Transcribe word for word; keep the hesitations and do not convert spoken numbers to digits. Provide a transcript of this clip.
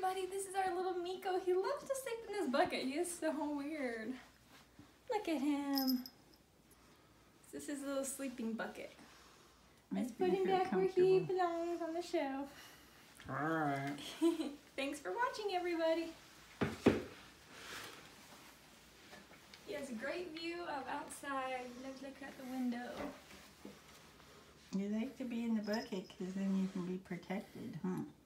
everybody. This is our little Meeko. He loves to sleep in this bucket. He is so weird. Look at him. This is his little sleeping bucket. Let's put him back where he belongs on the shelf. Alright. Thanks for watching, everybody. He has a great view of outside. Let's look out the window. You like to be in the bucket because then you can be protected, huh?